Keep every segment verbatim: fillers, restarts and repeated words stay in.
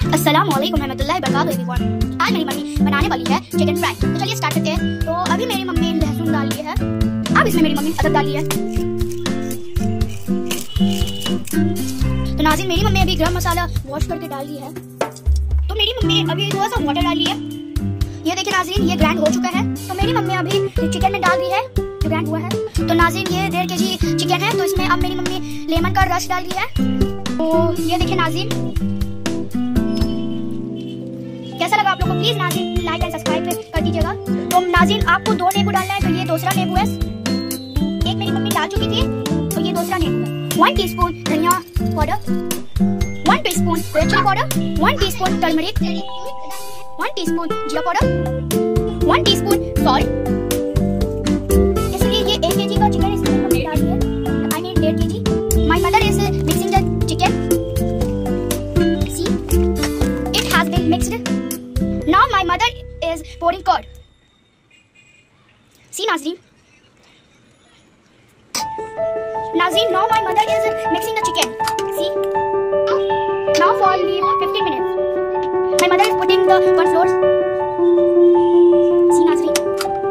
अस्सलाम वालेकुम रहमतुल्लाहि वबरकातुहू एवरीवन। आज मेरी मम्मी बनाने वाली है चिकन फ्राई। तो चलिए स्टार्ट करते हैं। तो अभी मेरी मम्मी लहसुन डाल ली है, अब इसमें मेरी मम्मी अदरक डाली है। तो नाज़रीन मेरी मम्मी अभी गरम मसाला वॉश करके डाल ली है। तो मेरी मम्मी अभी थोड़ा सा वाटर डाल ली है। ये देखिए नाज़रीन ये ग्राइंड हो चुका है। तो मेरी मम्मी अभी चिकन में डाल दी है जो ग्राइंड हुआ है। तो नाज़रीन ये डेढ़ के जी चिकन है, तो इसमें अब मेरी मम्मी लेमन का रस डाल दी है। तो ये देखिए नाज़रीन कैसा लगा आप लोगों को, प्लीज नाज़रीन लाइक एंड सब्सक्राइब कर दीजिएगा। तो नाज़रीन आपको दो नींबू डालना है, तो ये दूसरा नींबू है। एक मेरी मम्मी डाल चुकी थी, तो ये दूसरा नींबू है। One teaspoon dhaniya powder, one teaspoon red chilli powder, one teaspoon turmeric, one teaspoon jeera powder, one teaspoon salt. इसलिए ये एक केजी का चिकन इसमें हमने डाल दिया, आई मीन डेढ़ KG. My mother is mixing the chicken, see it has been mixed. Now my mother is pouring curd. See Nazreen. Nazreen, now my mother is mixing the chicken. See. Now for the fifteen minutes. My mother is putting the corn flour. See Nazreen.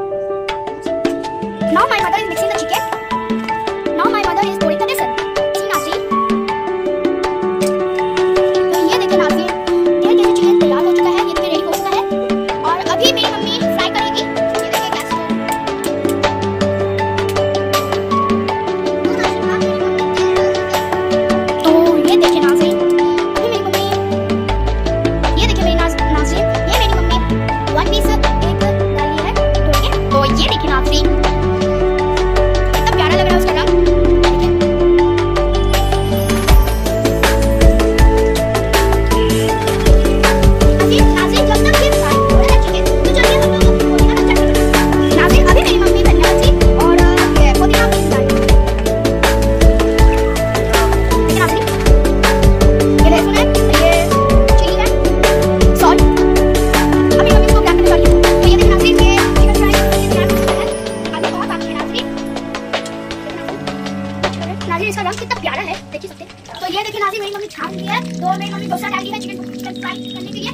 Now my mother is mixing the chicken. Now my mother is pouring the besan. See Nazreen. तो ये देखिए नाज़रीन डेढ़ KG chicken तैयार हो चुका है। ये देखिए रेडी हो चुका है और अभी मेरी मम्मी फ्राई करेगी। ये देखिए गैस को। तो ये देखिए नाज़रीन अभी मेरी मम्मी, ये देखिए मेरी नाज़रीन ये मेरी मम्मी वन पीस एक डाली है तोड़ के। तो ये देखिए नाज़रीन कितना प्यारा लग रहा है उसका रंग। नाज़रीन इसका रंग कितना प्यारा है, देख सकते हैं। तो ये देखिए नाज़रीन मेरी मम्मी छान ली है। तो मेरी मम्मी डोसा डाली है चिकन चिकन फ्राई करने के लिए।